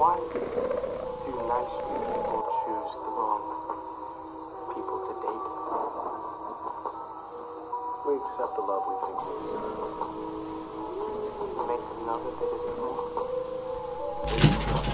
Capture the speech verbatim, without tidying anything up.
Why do nice people choose the wrong people to date? We accept the love we think we deserve. We make them know that they deserve more.